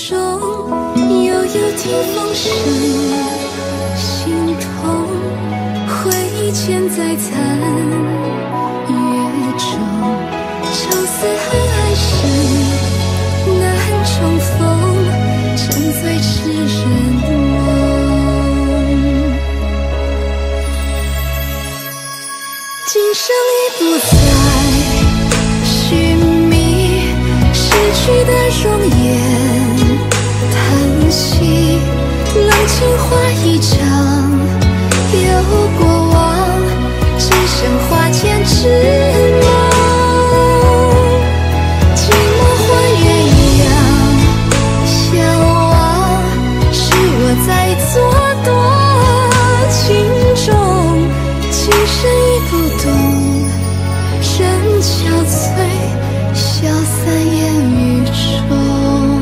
中，悠悠听风声，心痛，回忆潜在残月中，愁思恨爱深，难重逢，沉醉痴人梦。今生已不再寻觅逝去的容颜，叹息冷清花一场，有过往，只剩花间之梦。寂寞换鸳鸯相望，是我在作多情重，今生已不懂，人憔悴，消散烟雨中。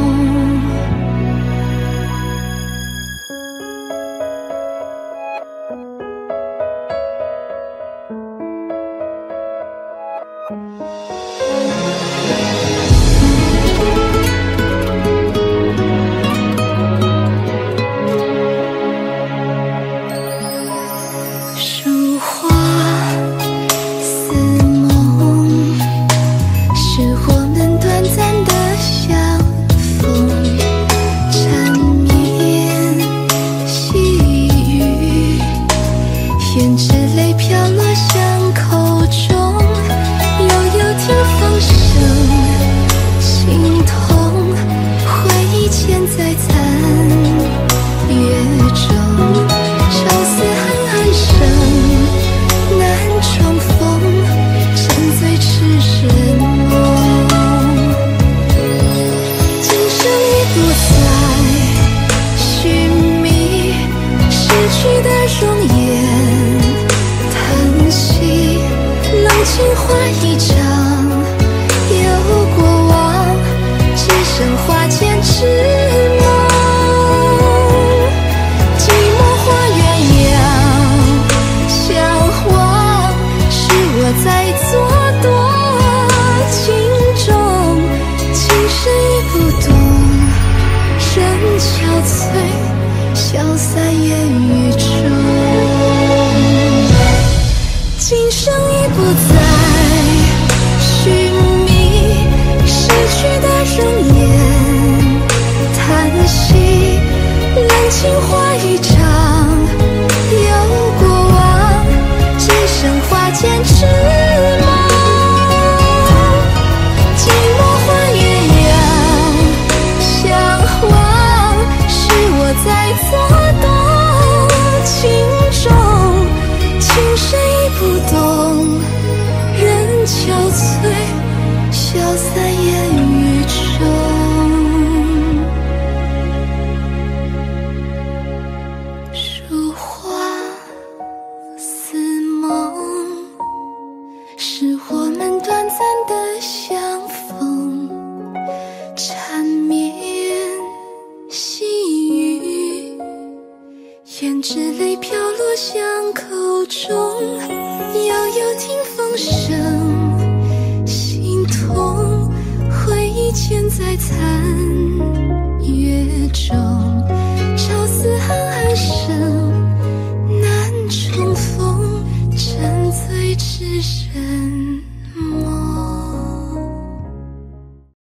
书画似梦，是我们短暂的相逢，缠绵细雨，胭脂泪飘落巷口中，悠悠听风声，心痛，回忆潜在残月中，愁思恨暗生，难重逢，沉醉痴人梦。今生已不再寻觅逝去的容颜，叹息冷清花一场，有过往，只剩花间之梦。寂寞花鸳鸯相望，是我在作多情重，今生已不懂，人憔悴，消散烟雨中。今生已不再寻觅逝去的容颜，叹息冷清花一场，有过往，只剩花间之梦。寂寞花鸳鸯相望，是我在作多情重，今生已不懂，人憔悴，消散烟雨中。书画似梦，是我们短暂的相逢，缠绵细雨，胭脂泪飘落巷口中，悠悠听风声，心痛，回忆潜在残月中，愁思恨暗生，